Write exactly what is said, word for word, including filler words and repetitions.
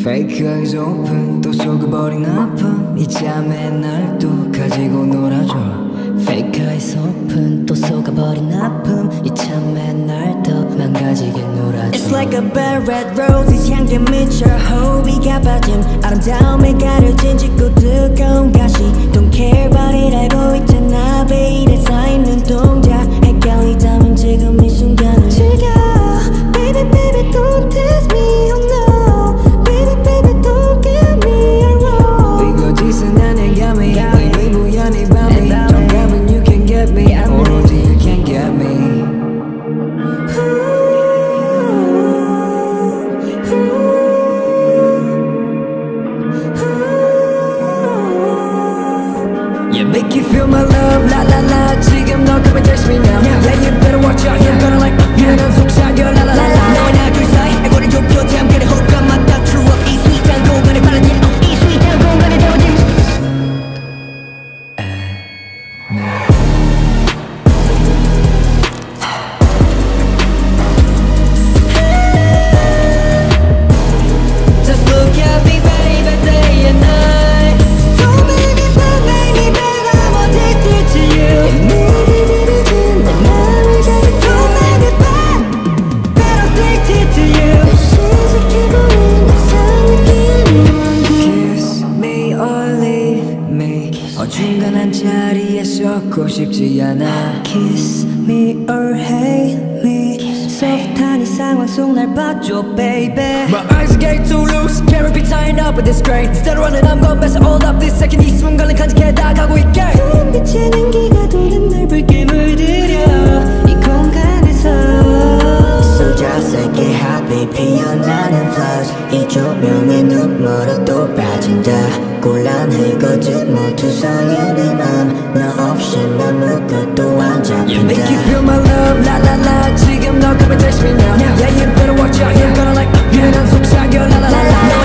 Fake eyes open 또 속아버린 아픔 이 잠에 날 또 가지고 놀아줘 Fake eyes open 또 속아버린 아픔 이 잠에 날 더 망가지게 놀아줘 It's like a bad red roses 향기 미쳐 호비가 빠짐 아름다움에 가려진 짙고 뜨거운 가시 Don't care about it 알고 있잖아 베일에 쌓이는 동작 헷갈리다면 지금 이 순간을 즐겨 Baby baby don't test me oh no Baby baby don't get me wrong 이거짓은 안 해감이 의무야 네 밤이 정답은 you can get me 오로지 you can get me Yeah, make you feel my love, la la la 지금 너 come and touch me now Yeah, you better watch out, you're gonna like me 넌 속삭여, la la la la 너와 나 둘 사이 알고를 좁혀 잠깐의 호흡과 맞다 True up 이 스윗한 공간에 바라진 이 스윗한 공간에 태워진 Just look at me baby day and night Don't make me bad, make me bad I'm addicted to you 내게 들이든 내 맘을 가득 Don't make me bad, but I'm addicted to you 시작해보는 이상한 기운이 Kiss me or leave me 어중간한 자리에 썩고 싶지 않아 Kiss me or hate me 소프트한 이 상황 속 날 봐줘 baby My eyes are getting too loose Can't be tying up with this grain Instead of running I'm gonna mess it all up This second 이 순간을 간직해 나가고 있게 빛의 냉기가 도는 날 붉게 물들여 이 공간에서 So just like a heartbeat 피어나는 flowers 이 조명의 눈물로 또 빠진다 곤란해 거짓 모두 설레는 맘 너 없이 아무것도 안 잡힌다 You make you feel my love la la la 지금 너 come and touch me now Yeah you better watch out you're gonna like me 넌 속삭여 la la la la